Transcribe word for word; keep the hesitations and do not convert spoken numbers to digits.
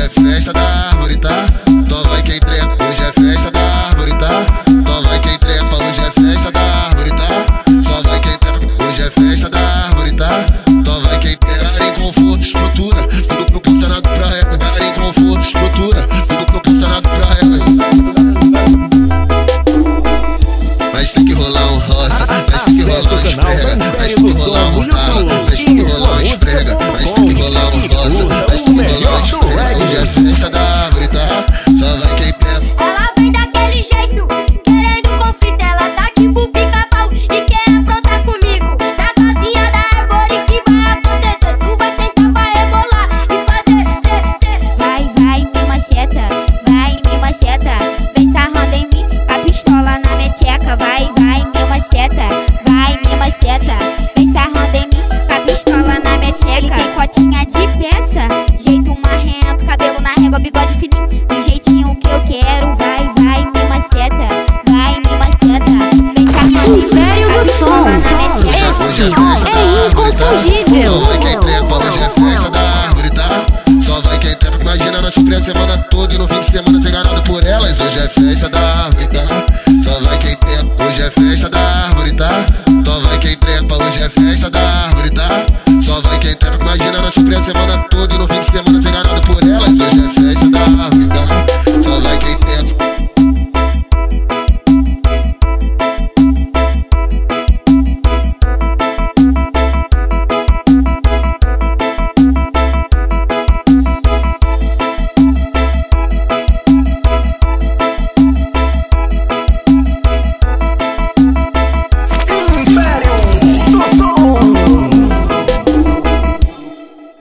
é festa da árvore, tá? Só vai quem trepa, hoje é festa da árvore, tá? Só vai quem trepa, hoje é festa da árvore, tá? Só vai quem trepa, hoje é festa da árvore, tá? Só vai quem trepa. Cara em conforto, estrutura, tudo proporcionado pra ela. Cara em conforto, estrutura, tudo proporcionado pra ela. Mas tem que rolar um roça, mas tem que rolar uma esfrega, mas tem que rolar uma bala, mas tem que rolar uma esfrega, mas tem que rolar um roça, mas tem que rolar uma esfrega. Hoje é festa da árvore, tá? Só vai quem pensa. Ela vem daquele jeito, querendo conflito. Ela tá tipo pica-pau e quer aprontar comigo. Na casinha da árvore que vai acontecer. Tu vai sentar, vai rebolar e fazer tê, tê. Vai, vai, me maceta, vai, me maceta. Vem sarrando em mim, com a pistola na meteca. Vai, vai, me maceta, vai, me maceta. Vem sarrando em mim, com a pistola na meteca. Ele tem fotinha de peça, jeito marrento, cabelo na régua, bigode fininho, do jeitinho que eu quero. Vai, vai, me maceta, vai, me maceta. Vem sarrando em mim, Império com a do pistola Som. na meteca. Esse é inconfundível. Só vai quem trepa, hoje é festa da árvore, tá? Só vai quem trepa. Imagina nós sofrer a semana toda e no fim de semana ser enganado por elas. Hoje é festa da árvore, tá? Só vai quem trepa, hoje é festa da árvore, tá? Só vai quem trepa, hoje é festa da árvore, tá? Só vai quem trepa. Imagina nós sofrer a semana toda e no fim de semana ser enganado por elas. Hoje é